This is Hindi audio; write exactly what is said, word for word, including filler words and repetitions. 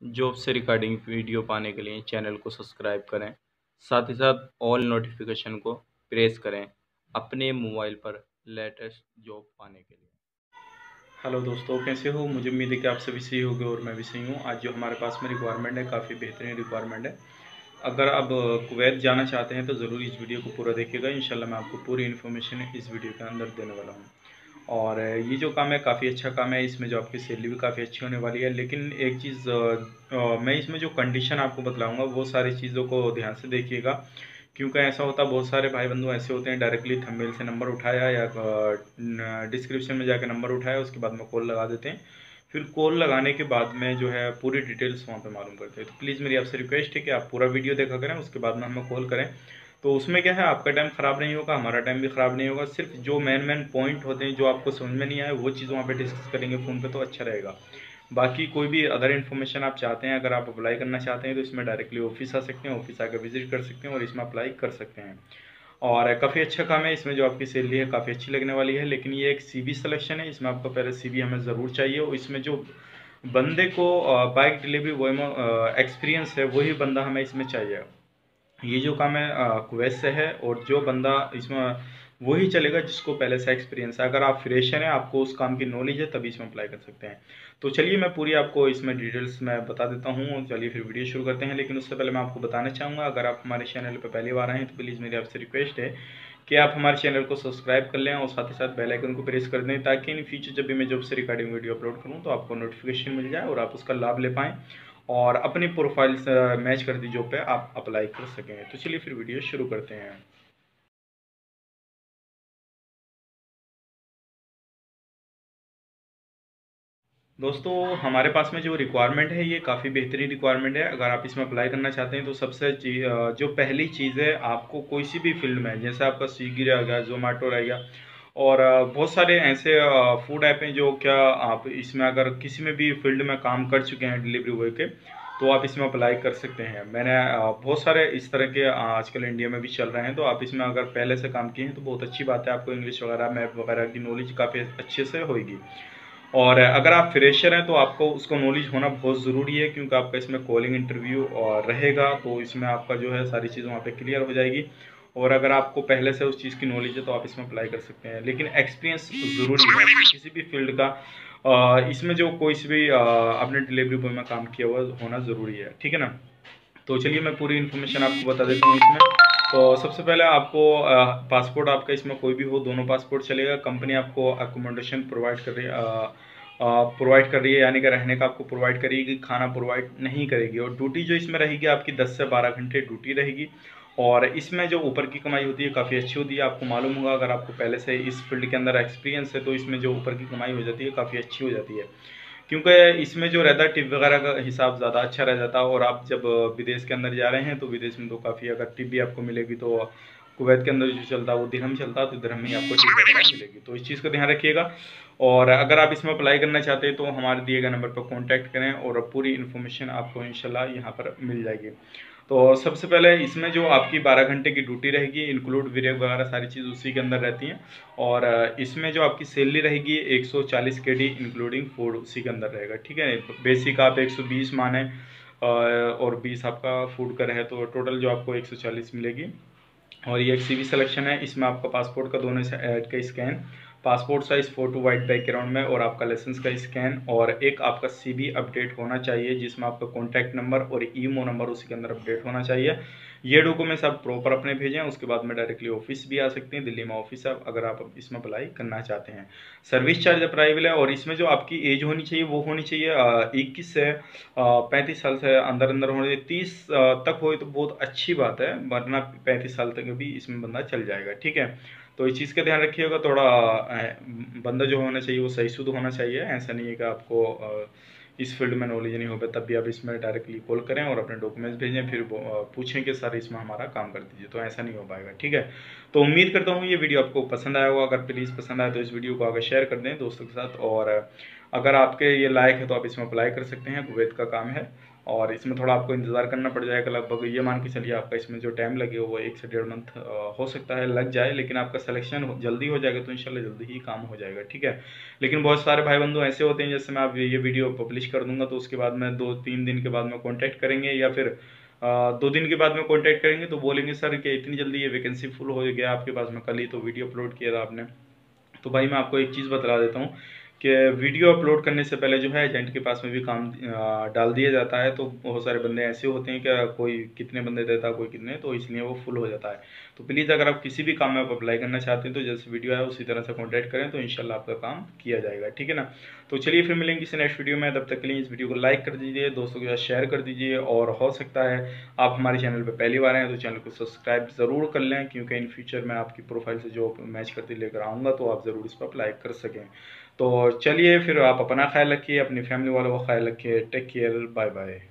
जॉब से रिगार्डिंग वीडियो पाने के लिए चैनल को सब्सक्राइब करें, साथ ही साथ ऑल नोटिफिकेशन को प्रेस करें अपने मोबाइल पर लेटेस्ट जॉब पाने के लिए। हेलो दोस्तों, कैसे हो? मुझे उम्मीद है कि आप सभी सही होंगे और मैं भी सही हूँ। आज जो हमारे पास में रिक्वायरमेंट है, काफ़ी बेहतरीन रिक्वायरमेंट है। अगर आप कुवैत जाना चाहते हैं तो ज़रूर इस वीडियो को पूरा देखिएगा। इंशाल्लाह मैं आपको पूरी इन्फॉर्मेशन इस वीडियो के अंदर देने वाला हूँ। और ये जो काम है काफ़ी अच्छा काम है, इसमें जो आपकी सैलरी भी काफ़ी अच्छी होने वाली है। लेकिन एक चीज़ मैं इसमें जो कंडीशन आपको बतलाऊंगा वो सारी चीज़ों को ध्यान से देखिएगा, क्योंकि ऐसा होता है बहुत सारे भाई बंधु ऐसे होते हैं डायरेक्टली थंबनेल से नंबर उठाया या डिस्क्रिप्शन में जाकर नंबर उठाया, उसके बाद में कॉल लगा देते हैं। फिर कॉल लगाने के बाद में जो है पूरी डिटेल्स वहाँ पे मालूम करते हैं। तो प्लीज़ मेरी आपसे रिक्वेस्ट है कि आप पूरा वीडियो देखा करें, उसके बाद में हमें कॉल करें। तो उसमें क्या है, आपका टाइम ख़राब नहीं होगा, हमारा टाइम भी ख़राब नहीं होगा। सिर्फ जो मेन मेन पॉइंट होते हैं जो आपको समझ में नहीं आए वो चीज़ वहाँ पे डिस्कस करेंगे फ़ोन पे, तो अच्छा रहेगा। बाकी कोई भी अदर इन्फॉर्मेशन आप चाहते हैं, अगर आप अप्लाई करना चाहते हैं तो इसमें डायरेक्टली ऑफिस आ सकते हैं, ऑफिस आकर विजिट कर सकते हैं और इसमें अप्लाई कर सकते हैं। और काफ़ी अच्छा काम है, इसमें जो आपकी सैलरी है काफ़ी अच्छी लगने वाली है। लेकिन ये एक सीवी सिलेक्शन है, इसमें आपको पहले सीवी हमें ज़रूर चाहिए। और इसमें जो बंदे को बाइक डिलीवरी बॉय में एक्सपीरियंस है वही बंदा हमें इसमें चाहिए। ये जो काम है कुवैत से है और जो बंदा इसमें वही चलेगा जिसको पहले से एक्सपीरियंस है। अगर आप फ्रेशर हैं, आपको उस काम की नॉलेज है, तभी इसमें अप्लाई कर सकते हैं। तो चलिए मैं पूरी आपको इसमें डिटेल्स मैं बता देता हूँ। चलिए फिर वीडियो शुरू करते हैं। लेकिन उससे पहले मैं आपको बताना चाहूँगा, अगर आप हमारे चैनल पर पहली बार आए हैं तो प्लीज़ मेरी आपसे रिक्वेस्ट है कि आप हमारे चैनल को सब्सक्राइब कर लें और साथ ही साथ बेल आइकन को प्रेस कर दें, ताकि इन फ्यूचर जब भी मैं जॉब से रिगार्डिंग वीडियो अपलोड करूँ तो आपको नोटिफिकेशन मिल जाए और आप उसका लाभ ले पाएँ और अपनी प्रोफाइल से मैच करती जॉब पे आप अप्लाई कर सकें। तो चलिए फिर वीडियो शुरू करते हैं। दोस्तों, हमारे पास में जो रिक्वायरमेंट है ये काफ़ी बेहतरीन रिक्वायरमेंट है। अगर आप इसमें अप्लाई करना चाहते हैं तो सबसे जो पहली चीज़ है, आपको कोई सी भी फील्ड में, जैसे आपका स्विगी रह गया, जोमेटो रह गया और बहुत सारे ऐसे फूड ऐप हैं जो क्या आप इसमें अगर किसी में भी फील्ड में काम कर चुके हैं डिलीवरी बॉय के, तो आप इसमें अप्लाई कर सकते हैं। मैंने बहुत सारे इस तरह के आजकल इंडिया में भी चल रहे हैं, तो आप इसमें अगर पहले से काम किए हैं तो बहुत अच्छी बात है। आपको इंग्लिश वगैरह मैप वगैरह की नॉलेज काफ़ी अच्छे से होगी। और अगर आप फ्रेशर हैं तो आपको उसको नॉलेज होना बहुत ज़रूरी है, क्योंकि आपका इसमें कॉलिंग इंटरव्यू और रहेगा, तो इसमें आपका जो है सारी चीज़ वहाँ पे क्लियर हो जाएगी। और अगर आपको पहले से उस चीज़ की नॉलेज है तो आप इसमें अप्लाई कर सकते हैं। लेकिन एक्सपीरियंस ज़रूरी है किसी भी फील्ड का। इसमें जो कोई सी भी आपने डिलीवरी बॉय में काम किया हुआ होना ज़रूरी है, ठीक है ना। तो चलिए मैं पूरी इन्फॉर्मेशन आपको बता देता हूँ इसमें। तो सबसे पहले आपको पासपोर्ट, आपका इसमें कोई भी हो, दोनों पासपोर्ट चलेगा। कंपनी आपको अकोमोडेशन प्रोवाइड कर रही है प्रोवाइड कर रही है, यानी कि रहने का आपको प्रोवाइड करेगी, खाना प्रोवाइड नहीं करेगी। और ड्यूटी जो इसमें रहेगी आपकी दस से बारह घंटे ड्यूटी रहेगी। और इसमें जो ऊपर की कमाई होती है काफ़ी अच्छी होती है। आपको मालूम होगा, अगर आपको पहले से इस फील्ड के अंदर एक्सपीरियंस है तो इसमें जो ऊपर की कमाई हो जाती है काफ़ी अच्छी हो जाती है, क्योंकि इसमें जो रहता है टिप वगैरह का हिसाब ज़्यादा अच्छा रह जाता है। और आप जब विदेश के अंदर जा रहे हैं तो विदेश में तो काफ़ी अगर टिप भी आपको मिलेगी, तो कुवैत के अंदर जो चलता है वो दिरहम चलता है, तो दिरहम में आपको टिप वगैरह मिलेगी। तो इस चीज़ का ध्यान रखिएगा। और अगर आप इसमें अप्लाई करना चाहते हैं तो हमारे दिए गए नंबर पर कॉन्टैक्ट करें और पूरी इन्फॉर्मेशन आपको इंशाल्लाह यहाँ पर मिल जाएगी। तो सबसे पहले इसमें जो आपकी बारह घंटे की ड्यूटी रहेगी, इंक्लूड ब्रेक वगैरह सारी चीज़ उसी के अंदर रहती हैं। और इसमें जो आपकी सैलरी रहेगी एक सौ चालीस के डी इंक्लूडिंग फूड उसी के अंदर रहेगा, ठीक है। बेसिक आप एक सौ बीस माने और बीस आपका फूड का रहे, तो टोटल जो आपको एक सौ चालीस मिलेगी। और ये एक सीवी सिलेक्शन है, इसमें आपका पासपोर्ट का दोनों ऐड का scan, passport size photo white background में, और आपका लाइसेंस का स्कैन, और एक आपका सीवी अपडेट होना चाहिए जिसमें आपका कॉन्टैक्ट नंबर और ईमो नंबर उसी के अंदर अपडेट होना चाहिए। ये डॉक्यूमेंट्स आप प्रॉपर अपने भेजें, उसके बाद में डायरेक्टली ऑफिस भी आ सकते हैं, दिल्ली में ऑफिस है अगर आप इसमें अप्लाई करना चाहते हैं। सर्विस चार्ज अप्लाइबल है। और इसमें जो आपकी एज होनी चाहिए वो होनी चाहिए इक्कीस से पैंतीस साल से अंदर अंदर होने चाहिए। तीस तक हो तो बहुत अच्छी बात है, वरना पैंतीस साल तक भी इसमें बंदा चल जाएगा, ठीक है। तो इस चीज़ का ध्यान रखिएगा। थोड़ा बंदा जो होना चाहिए वो सही शुद्ध होना चाहिए। ऐसा नहीं है कि आपको इस फील्ड में नॉलेज नहीं हो पाए, तब भी आप इसमें डायरेक्टली कॉल करें और अपने डॉक्यूमेंट्स भेजें, फिर पूछें कि सर इसमें हमारा काम कर दीजिए, तो ऐसा नहीं हो पाएगा, ठीक है। तो उम्मीद करता हूँ ये वीडियो आपको पसंद आया होगा। अगर प्लीज़ पसंद आए तो इस वीडियो को आगे शेयर कर दें दोस्तों के साथ। और अगर आपके ये लायक है तो आप इसमें अप्लाई कर सकते हैं। कुवैत का काम है और इसमें थोड़ा आपको इंतज़ार करना पड़ जाएगा, लगभग ये मान के चलिए आपका इसमें जो टाइम लगे वो एक से डेढ़ मंथ हो सकता है लग जाए, लेकिन आपका सिलेक्शन जल्दी हो जाएगा तो इंशाल्लाह जल्दी ही काम हो जाएगा, ठीक है। लेकिन बहुत सारे भाई बंधु ऐसे होते हैं, जैसे मैं आप ये वीडियो पब्लिश कर दूंगा तो उसके बाद में दो तीन दिन के बाद में कॉन्टैक्ट करेंगे या फिर आ, दो दिन के बाद में कॉन्टैक्ट करेंगे तो बोलेंगे सर कि इतनी जल्दी ये वैकेंसी फुल हो गया आपके पास में, कल ही तो वीडियो अपलोड किया था आपने। तो भाई मैं आपको एक चीज़ बता देता हूँ कि वीडियो अपलोड करने से पहले जो है एजेंट के पास में भी काम आ, डाल दिया जाता है। तो बहुत सारे बंदे ऐसे होते हैं कि कोई कितने बंदे देता है कोई कितने, तो इसलिए वो फुल हो जाता है। तो प्लीज़ अगर आप किसी भी काम में आप अप्लाई करना चाहते हैं तो जैसे वीडियो है उसी तरह से कॉन्टैक्ट करें तो इंशाल्लाह आपका काम किया जाएगा, ठीक है ना। तो चलिए फिर मिलेंगे किसी नेक्स्ट वीडियो में, तब तक के लिए इस वीडियो को लाइक कर दीजिए, दोस्तों के साथ शेयर कर दीजिए, और हो सकता है आप हमारे चैनल पर पहली बार आए तो चैनल को सब्सक्राइब ज़रूर कर लें, क्योंकि इन फ्यूचर में आपकी प्रोफाइल से जो मैच करती लेकर आऊँगा तो आप ज़रूर इस पर अप्लाई कर सकें। तो चलिए फिर आप अपना ख्याल रखिए, अपनी फैमिली वालों का ख्याल रखिए, टेक केयर, बाय बाय।